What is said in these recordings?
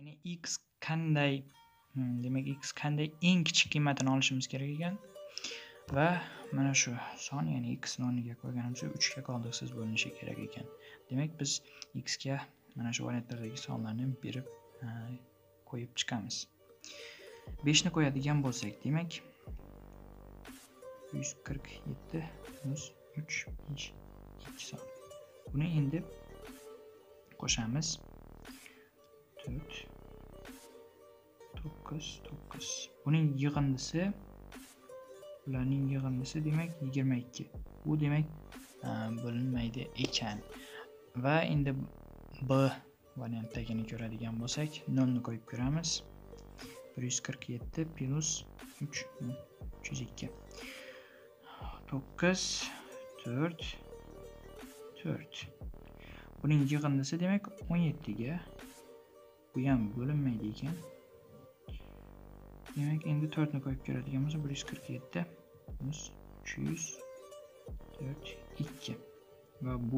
Ya'ni x qanday, demak x qanday eng kichik qiymatini olishimiz kerak ekan va mana shu son, ya'ni x ni o'rniga qo'yganimizda 3 ga qoldiqsiz bo'linishi kerak ekan. Demak biz x ga mana shu variantlardagi sonlarni berib qo'yib chiqamiz. 5 ni qo'yadigan bo'lsak, demak 147 minus 3 5 2 son. Buni endi qo'shamiz. 4 9 9. Buning yig'indisi, ularning yig'indisi demak 22. Bu demak bo'linmaydi ekan. Va endi b variantdagini ko'radigan bo'lsak, 0 ni qo'yib ko'ramiz. 147 plus 3 302. 9 4 4. Buning yig'indisi demak 17 ga. Bu ham bo'linmaydi ekan. Demak endi 4 ni qo'yib ko'radigan bo'lsa 147 minus 304 2 va bu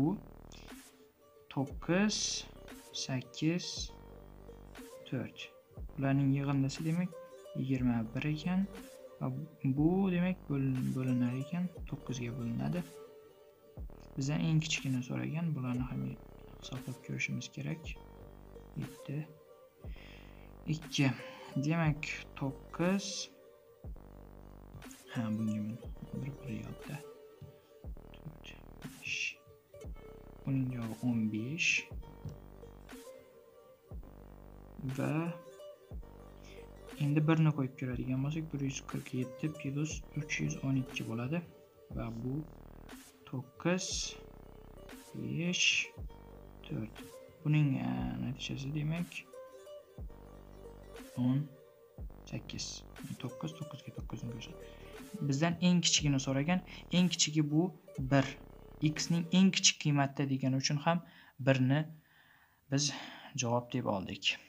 9 8 4. Ularning yig'indisi demak 21 ekan va bu demak bo'linar ekan 9 ga bo'linadi. Bizdan eng kichigini so'ragan, bularni ham hisoblab ko'rishimiz kerak. 7 2. Demak 9 bunga bir yoqda 4 5. Buning javobi 15 va endi 1 ni qo'yib ko'radigan bo'lsak 147 plus 312 bo'ladi va bu 9 5 4. Buning natijasi demak 18. 9 9 ga 9 ni qo'shadi. Bizdan eng kichigini so'ragan. Eng kichigi bu 1. X ning eng kichik qiymati degani uchun ham 1 ni biz javob deb oldik.